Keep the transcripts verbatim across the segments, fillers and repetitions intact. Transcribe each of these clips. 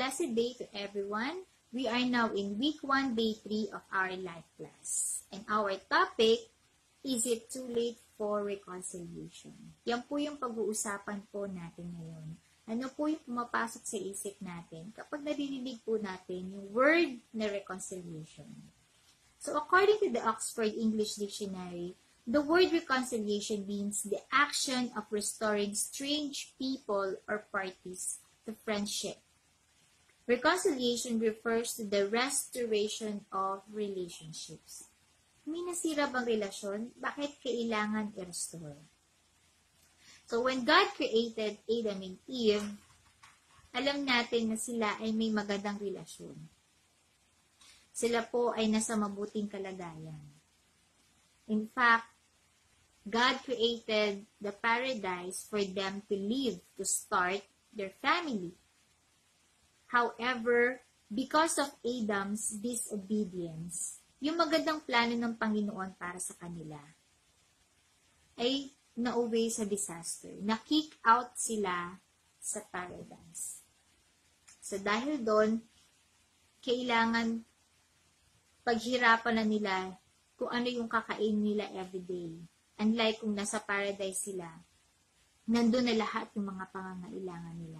blessed day to everyone. We are now in week one, day three of our life class. And our topic, is it too late for reconciliation? Yan po yung pag-uusapan po natin ngayon. Ano po yung pumapasok sa isip natin kapag naririnig po natin yung word na reconciliation? So according to the Oxford English Dictionary, the word reconciliation means the action of restoring strange people or parties to friendship. Reconciliation refers to the restoration of relationships. May nasira bang relasyon? Bakit kailangan i-restore? So when God created Adam and Eve, alam natin na sila ay may magandang relasyon. Sila po ay nasa mabuting kalagayan. In fact, God created the paradise for them to live, to start their family. However, because of Adam's disobedience, yung magandang plano ng Panginoon para sa kanila ay na-uwi sa disaster. Na-kick out sila sa paradise. So dahil doon, kailangan paghirapan na nila kung ano yung kakain nila everyday. Unlike kung nasa paradise sila, nandun na lahat yung mga pangangailangan nila.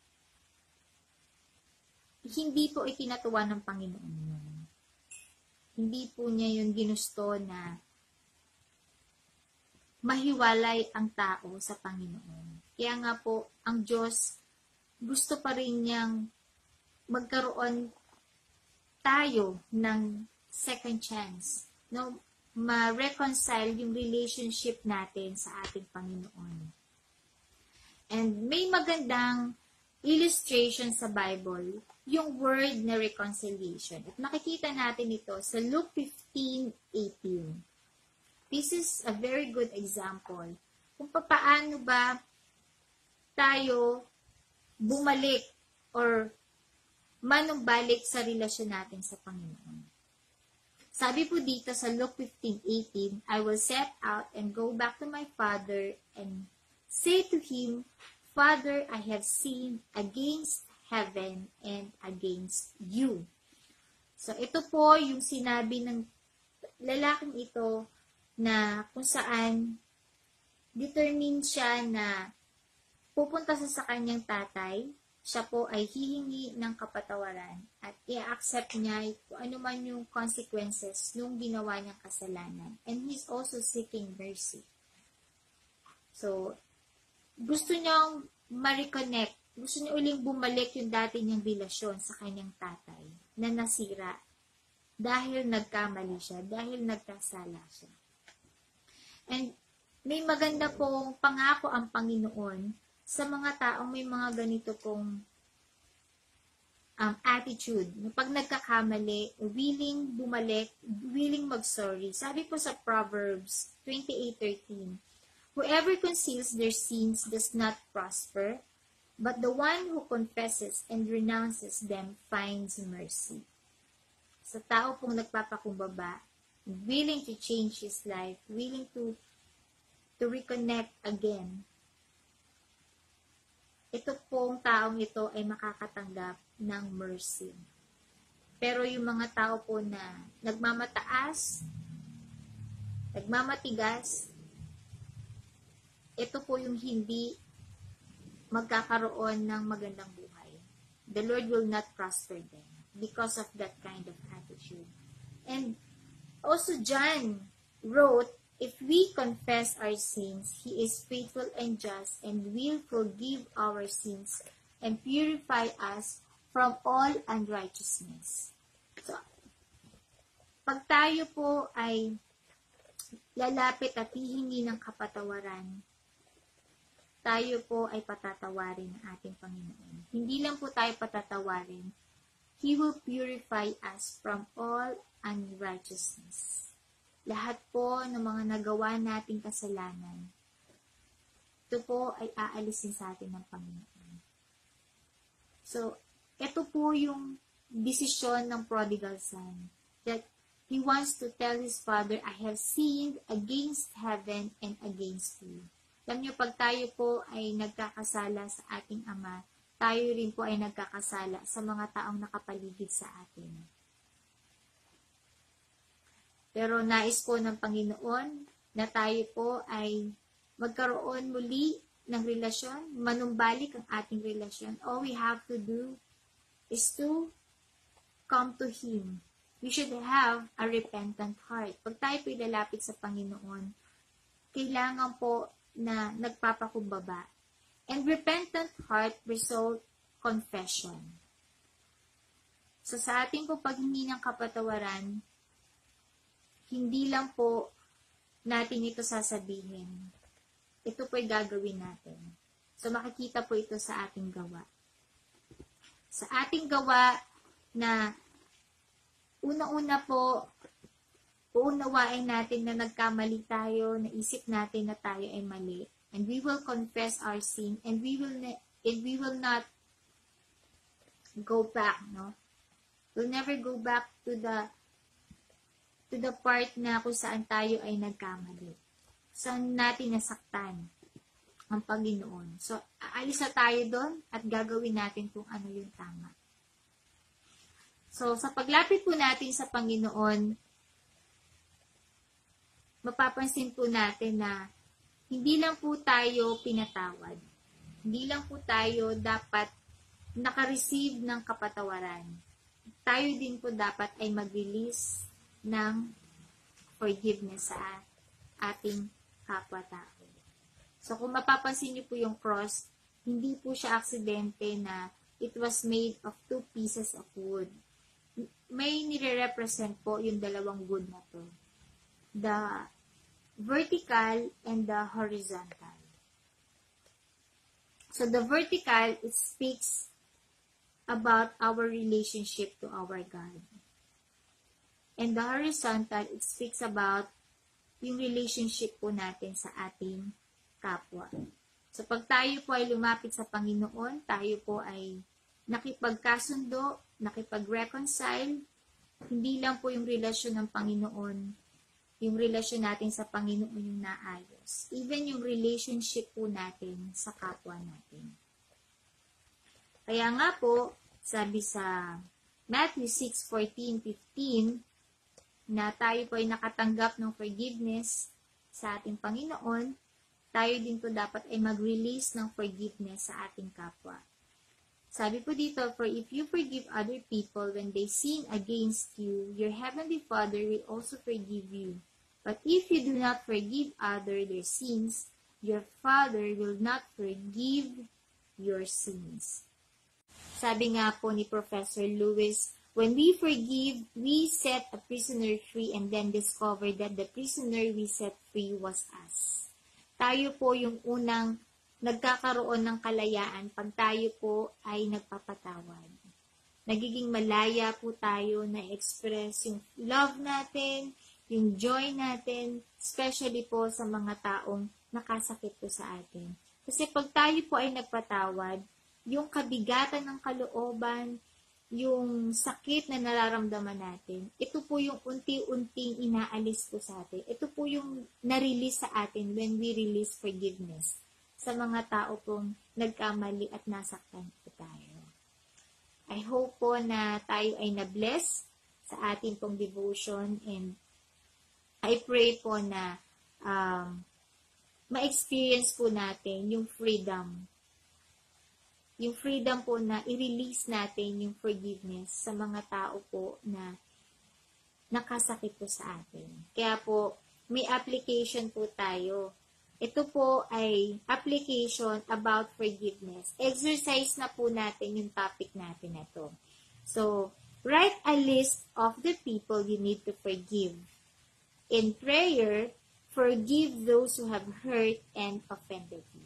Hindi po ikinatuwa ng Panginoon yun. Hindi po niya yun ginusto na mahiwalay ang tao sa Panginoon. Kaya nga po, ang Diyos gusto pa rin niyang magkaroon tayo ng second chance. No? Ma-reconcile yung relationship natin sa ating Panginoon. And may magandang illustration sa Bible, yung word na reconciliation. At makikita natin ito sa Luke fifteen eighteen. This is a very good example kung paano ba tayo bumalik or manumbalik sa relasyon natin sa Panginoon. Sabi po dito sa Luke fifteen eighteen, I will set out and go back to my father and say to him, Father, I have sinned against heaven and against you. So ito po yung sinabi ng lalaking ito na kung saan determined siya na pupunta sa sa kanyang tatay, siya po ay hihingi ng kapatawaran at i-accept niya kung ano man yung consequences nung ginawa niyang kasalanan. And he's also seeking mercy. So, gusto niyang ma-reconnect, gusto niya uling bumalik yung dati niyang relasyon sa kanyang tatay na nasira dahil nagkamali siya, dahil nagkasala siya. And may maganda pong pangako ang Panginoon sa mga taong may mga ganito pong um, attitude. Pag nagkakamali, willing bumalik, willing mag-sorry. Sabi po sa Proverbs twenty-eight thirteen, whoever conceals their sins does not prosper, but the one who confesses and renounces them finds mercy. Sa tao pong nagpapakumbaba, willing to change his life, willing to to reconnect again, ito pong taong ito ay makakatanggap ng mercy. Pero yung mga tao po na nagmamataas, nagmamatigas, ito po yung hindi magkakaroon ng magandang buhay. The Lord will not prosper them because of that kind of attitude. And also John wrote, if we confess our sins, He is faithful and just and will forgive our sins and purify us from all unrighteousness. So, pag tayo po ay lalapit at hihingi ng kapatawaran, tayo po ay patatawarin ng ating Panginoon. Hindi lang po tayo patatawarin, He will purify us from all unrighteousness. Lahat po ng mga nagawa nating kasalanan, ito po ay aalisin sa atin ng Panginoon. So, ito po yung desisyon ng prodigal son, that he wants to tell his father, I have sinned against heaven and against you. Alam niyo, pag tayo po ay nagkakasala sa ating Ama, tayo rin po ay nagkakasala sa mga taong nakapaligid sa atin. Pero nais po ng Panginoon na tayo po ay magkaroon muli ng relasyon, manumbalik ang ating relasyon. All we have to do is to come to Him. We should have a repentant heart. Pag tayo po ilalapit sa Panginoon, kailangan po na nagpapakumbaba. And repentant heart result confession. So sa ating po paghingi ng kapatawaran, hindi lang po natin ito sasabihin. Ito po ay gagawin natin. So makikita po ito sa ating gawa. Sa ating gawa na una-una po, uunawain natin na nagkamali tayo, naisip natin na tayo ay mali. And we will confess our sin, and we will ne- and we will not go back, no? We'll never go back to the to the part na kung saan tayo ay nagkamali. Saan natin nasaktan ang Panginoon. So, aalis na tayo doon at gagawin natin kung ano yung tama. So, sa paglapit po natin sa Panginoon, mapapansin po natin na hindi lang po tayo pinatawad. Hindi lang po tayo dapat nakareceive ng kapatawaran. Tayo din po dapat ay mag-release ng forgiveness sa ating kapwa-tao. So, kung mapapansin niyo po yung cross, hindi po siya aksidente na it was made of two pieces of wood. May nire-represent po yung dalawang wood na to. The vertical and the horizontal. So, the vertical, it speaks about our relationship to our God. And the horizontal, it speaks about yung relationship po natin sa ating kapwa. So, pag tayo po ay lumapit sa Panginoon, tayo po ay nakipagkasundo, nakipag-reconcile, hindi lang po yung relasyon ng Panginoon, yung relasyon natin sa Panginoon yung naayos. Even yung relationship po natin sa kapwa natin. Kaya nga po, sabi sa Matthew six fourteen fifteen, na tayo po ay nakatanggap ng forgiveness sa ating Panginoon, tayo din po dapat ay mag-release ng forgiveness sa ating kapwa. Sabi po dito, for if you forgive other people when they sin against you, your heavenly Father will also forgive you. But if you do not forgive others their sins, your Father will not forgive your sins. Sabi nga po ni Professor Lewis, when we forgive, we set a prisoner free and then discover that the prisoner we set free was us. Tayo po yung unang nagkakaroon ng kalayaan pag tayo po ay nagpapatawad. Nagiging malaya po tayo na express yung love natin, yung joy natin, especially po sa mga taong nakasakit po sa atin. Kasi pag tayo po ay nagpatawad, yung kabigatan ng kalooban, yung sakit na nararamdaman natin, ito po yung unti-unting inaalis po sa atin. Ito po yung na-release sa atin when we release forgiveness sa mga tao pong nagkamali at nasaktan po tayo. I hope po na tayo ay na-bless sa ating pong devotion, and I pray po na um, ma-experience po natin yung freedom yung freedom po na i-release natin yung forgiveness sa mga tao po na nakasakit po sa atin. Kaya po, may application po tayo. Ito po ay application about forgiveness. Exercise na po natin yung topic natin na ito. So, write a list of the people you need to forgive. In prayer, forgive those who have hurt and offended you.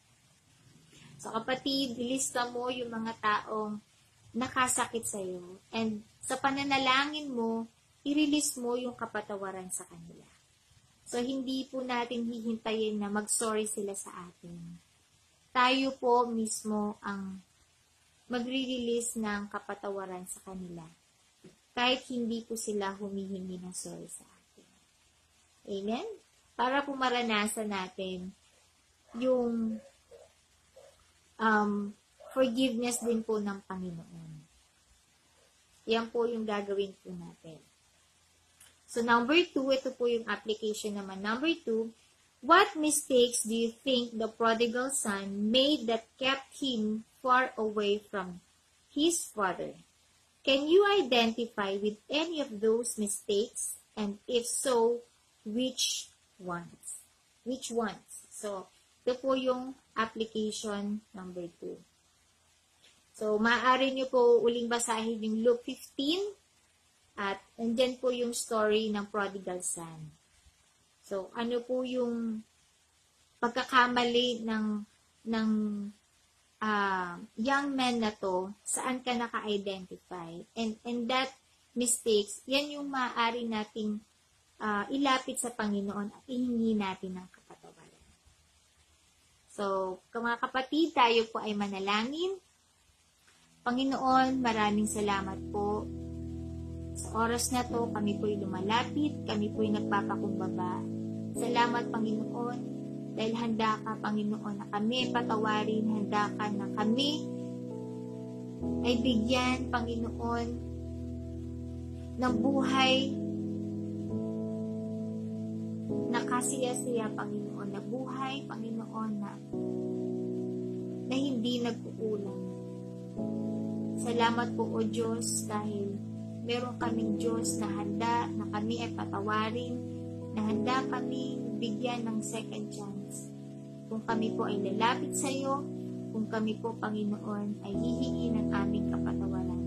So, kapatid, ilista mo yung mga taong nakasakit sa iyo. And sa pananalangin mo, i-release mo yung kapatawaran sa kanila. So, hindi po natin hihintayin na mag-sorry sila sa atin. Tayo po mismo ang magre-release ng kapatawaran sa kanila. Kahit hindi po sila humihingi ng sorry sa atin. Amen? Para po maranasan natin yung um, forgiveness din po ng Panginoon. Yan po yung gagawin po natin. So, number two, ito po yung application naman. Number two, what mistakes do you think the prodigal son made that kept him far away from his father? Can you identify with any of those mistakes? And if so, which ones? Which ones? So, ito po yung application number two. So, maaari nyo po uling basahin yung Luke fifteen. At nandyan po yung story ng prodigal son. So, ano po yung pagkakamali ng, ng uh, young man na to, saan ka naka-identify? And, and that mistakes, yan yung maaari nating uh, ilapit sa Panginoon at ihingi natin ng kapatawaran. So, mga kapatid, tayo po ay manalangin. Panginoon, maraming salamat po. Sa oras na to, kami po'y lumalapit, kami po'y nagpapakumbaba. Salamat, Panginoon, dahil handa ka, Panginoon, na kami patawarin, handa ka na kami ay bigyan, Panginoon, ng buhay na kasiya-siya, Panginoon, na buhay, Panginoon, na, na hindi nagkukulang. Salamat po, O Diyos, dahil meron kaming Diyos na handa na kami ay patawarin, na handa kami bigyan ng second chance. Kung kami po ay lalapit sa iyo, kung kami po, Panginoon, ay hihingi ng aming kapatawaran.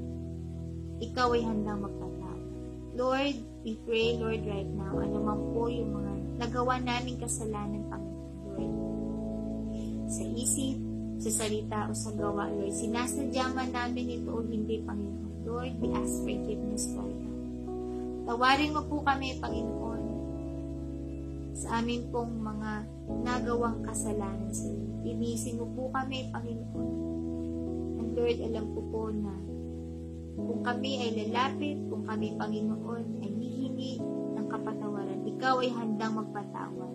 Ikaw ay handang magpatawad. Lord, we pray, Lord, right now, ano man po yung mga nagawa naming kasalanan, Panginoon, Lord. Sa isip, sa salita o sa gawa, Lord, sinasadya man namin ito o hindi, Panginoon. Lord, we ask forgiveness, Lord. Tawarin mo po kami, Panginoon, sa amin pong mga nagawang kasalanan sa iyo. Linisin mo po kami, Panginoon. And Lord, alam ko po na kung kami ay lalapit, kung kami, Panginoon, ay hihingi ng kapatawaran, ikaw ay handang magpatawad.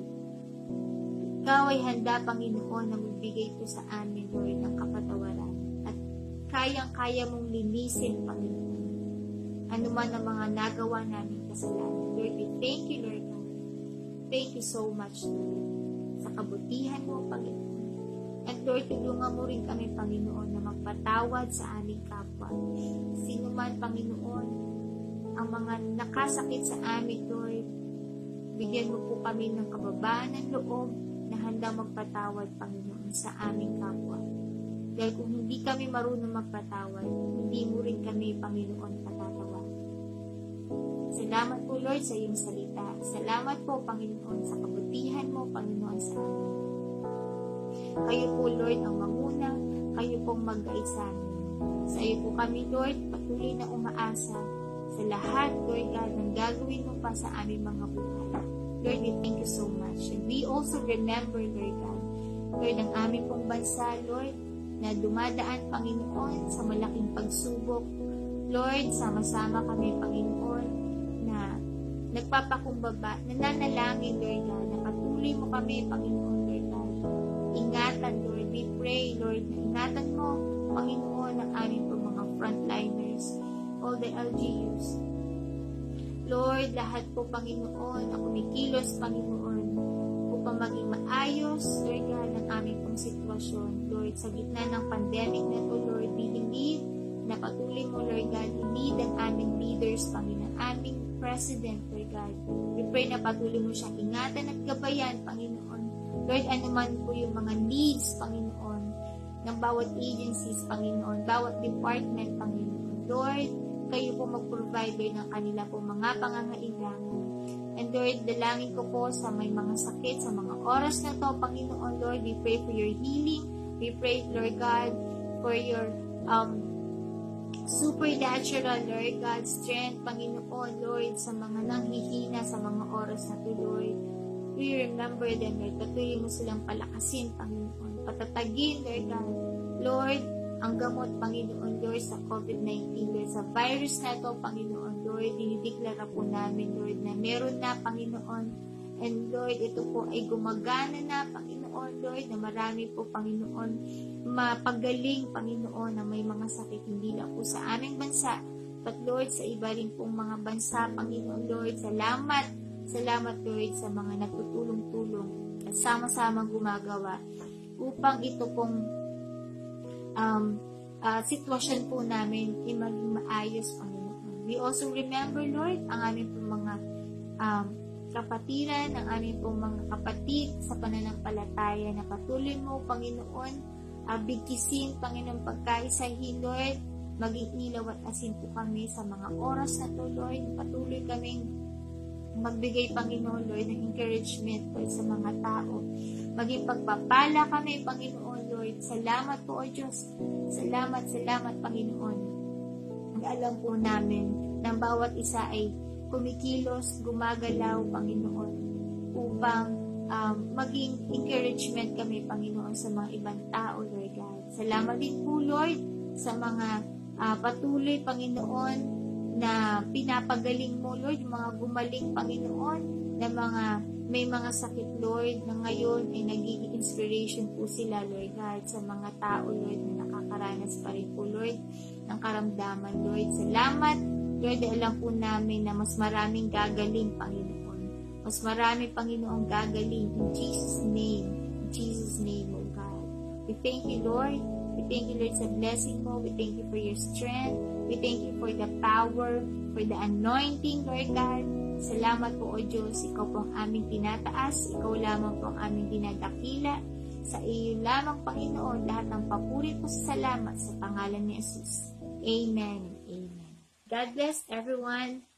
Ikaw ay handa, Panginoon, na magbigay po sa amin, Lord, ng kapatawaran. Kayang-kaya mong linisin, Panginoon. Ano man ang mga nagawa namin kasalanan. Lord, we thank you, Lord. Thank you so much, Lord, sa kabutihan mo, Panginoon. At Lord, tulungan mo rin kami, Panginoon, na magpatawad sa aming kapwa. Sino man, Panginoon, ang mga nakasakit sa amin, Lord, bigyan mo po kami ng kababaan ng loob na handa magpatawad, Panginoon, sa aming kapwa. Dahil kung hindi kami marunong magpatawad, hindi mo rin kami, Panginoon, patatawa. Salamat po, Lord, sa iyong salita. Salamat po, Panginoon, sa kabutihan mo, Panginoon, sa amin. Kayo po, Lord, ang manguna. Kayo pong mag-guide sa amin. Sa iyo po kami, Lord, patuloy na umaasa sa lahat, Lord God, ng gagawin mo pa sa aming mga buhay. Lord, we thank you so much. And we also remember, Lord God, Lord, ang aming pong bansa, Lord, na dumadaan, Panginoon, sa malaking pagsubok. Lord, sama-sama kami, Panginoon, na nagpapakumbaba, nananalangin, Lord God, na patuloy mo kami, Panginoon, Lord God. Ingatan, Lord, we pray, Lord, na ingatan mo, Panginoon, ang aming po mga frontliners, all the L G Us. Lord, lahat po, Panginoon, na kumikilos, Panginoon, upang maging maayos, Lord God, ang aming pong sitwasyon. Lord, sa gitna ng pandemic na ito, Lord, we believe na patuloy mo, Lord God, i-lead ang aming leaders, Panginoon, aming President, Lord God. We pray na patuloy mo siyang ingatan at gabayan, Panginoon. Lord, ano man po yung mga needs, Panginoon, ng bawat agencies, Panginoon, bawat department, Panginoon. Lord, kayo po mag-provide, Lord, ng kanila po mga pangangailangan. And Lord, dalangin ko po sa may mga sakit, sa mga oras na to, Panginoon, Lord, we pray for your healing. We pray, Lord God, for your um, supernatural, Lord God, strength, Panginoon, Lord, sa mga nanghihina, sa mga oras na to, Lord. We remember them, Lord. Patuloy mo silang palakasin, Panginoon. Patatagin, Lord God. Lord, ang gamot, Panginoon, Lord, sa COVID nineteen, Lord, sa virus na to, Panginoon, Lord, dinideklara po namin, Lord, na meron na, Panginoon, And Lord, ito po ay gumagana na, Panginoon, Lord, na marami po, Panginoon, mapagaling, Panginoon, na may mga sakit, hindi lang po sa aming bansa, but Lord, sa iba rin pong mga bansa, Panginoon, Lord, salamat, salamat, Lord, sa mga nagtutulong-tulong at sama-samang gumagawa upang ito pong um, uh, sitwasyon po namin ay maging maayos, Panginoon. We also remember, Lord, ang aming pong mga um, kapatiran, ang aming pong mga kapatid sa pananampalataya na patuloy mo, Panginoon, uh, bigkisin, Panginoon, pagkaisahin, Lord, maging ilaw at asin po kami sa mga oras na to, Lord. Patuloy kaming magbigay, Panginoon, Lord, ng encouragement, Lord, sa mga tao. Maging pagpapala kami, Panginoon, Lord. Salamat po, O Diyos. Salamat, salamat, Panginoon. Ang alam po namin na bawat isa ay kumikilos, gumagalaw, Panginoon, upang um, maging encouragement kami, Panginoon, sa mga ibang tao, Lord God. Salamat din po, Lord, sa mga uh, patuloy, Panginoon, na pinapagaling mo, Lord, yung mga gumaling, Panginoon, na mga may mga sakit, Lord, na ngayon ay nagiging inspiration po sila, Lord God, sa mga tao, Lord, na nakakaranas pa rin po, Lord, ng karamdaman, Lord. Salamat, Lord, alam po namin na mas maraming gagaling, Panginoon. Mas marami, Panginoon, gagaling in Jesus' name. In Jesus' name, O God. We thank you, Lord. We thank you, Lord, sa blessing mo. We thank you for your strength. We thank you for the power, for the anointing, Lord God. Salamat po, O Diyos. Ikaw po ang aming tinataas. Ikaw lamang po ang aming dinadakila. Sa iyo lamang, Panginoon, lahat ng papuri po sa salamat sa pangalan ni Jesus. Amen and amen. God bless everyone.